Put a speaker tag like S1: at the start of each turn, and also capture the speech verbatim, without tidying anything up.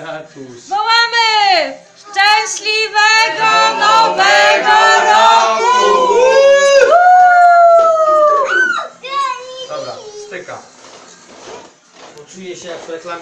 S1: Tatuś.
S2: Wołamy! Szczęśliwego Nowego Roku!
S1: Dobra, styka. Poczuję się jak w reklamie.